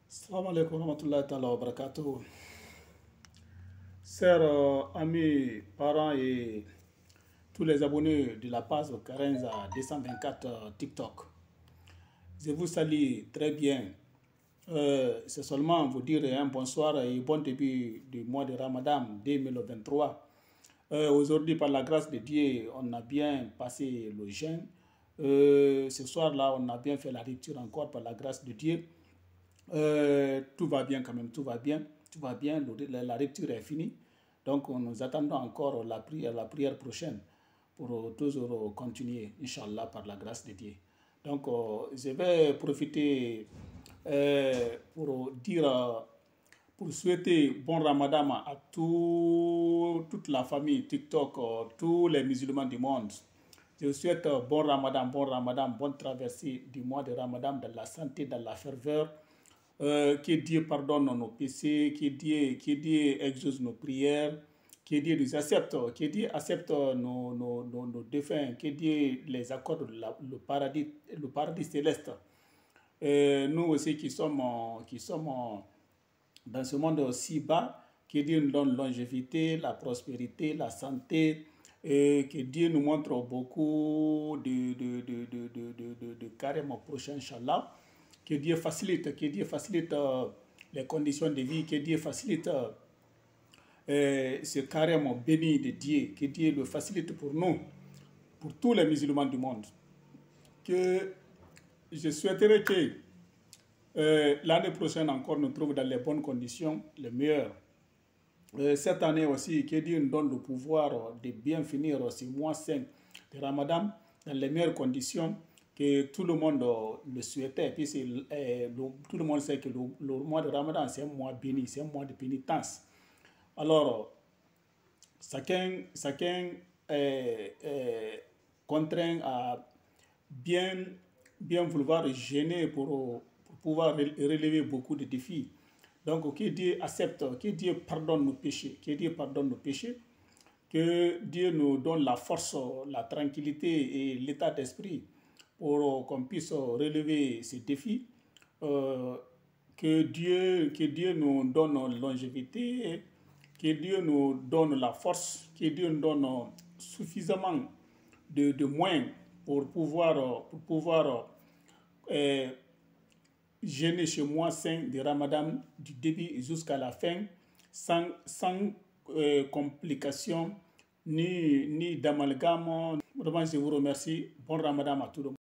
Salam alaikum warahmatullahi ta'ala wa barakatuh. Chers amis, parents et tous les abonnés de la page Karenza 224 TikTok, je vous salue très bien. C'est seulement vous dire un bonsoir et bon début du mois de Ramadan 2023. Aujourd'hui, par la grâce de Dieu, on a bien passé le jeûne. Ce soir-là, on a bien fait la lecture encore par la grâce de Dieu. Tout va bien quand même, tout va bien, la lecture est finie. Donc nous attendons encore la prière prochaine pour toujours continuer, Inch'Allah, par la grâce de Dieu. Donc je vais profiter pour dire, pour souhaiter bon Ramadan à toute la famille TikTok, tous les musulmans du monde. Je souhaite bon Ramadan, bonne traversée du mois de Ramadan dans la santé, dans la ferveur. Que Dieu pardonne nos péchés, que Dieu exauce nos prières, que Dieu nous accepte, que Dieu accepte nos défunts, que Dieu les accorde le paradis céleste. Nous aussi qui sommes dans ce monde si bas, que Dieu nous donne longévité, la prospérité, la santé, et que Dieu nous montre beaucoup de carême prochain, Inch'Allah. Que Dieu facilite les conditions de vie, que Dieu facilite ce carême béni de Dieu, que Dieu le facilite pour nous, pour tous les musulmans du monde. Que je souhaiterais que l'année prochaine encore nous trouve dans les bonnes conditions, les meilleures. Cette année aussi, que Dieu nous donne le pouvoir de bien finir ce mois saint de Ramadan dans les meilleures conditions que tout le monde le souhaitait. Puis tout le monde sait que le mois de Ramadan, c'est un mois béni, c'est un mois de pénitence. Alors, chacun est contraint à bien vouloir gêner pour pouvoir relever beaucoup de défis. Donc, que Dieu accepte, que Dieu pardonne nos péchés, que Dieu nous donne la force, la tranquillité et l'état d'esprit pour qu'on puisse relever ces défis. Que Dieu nous donne longévité, que Dieu nous donne la force, que Dieu nous donne suffisamment de moyens pour pouvoir jeûner ce mois saint de Ramadan du début jusqu'à la fin sans complications ni d'amalgame. Vraiment, je vous remercie. Bon Ramadan à tout le monde.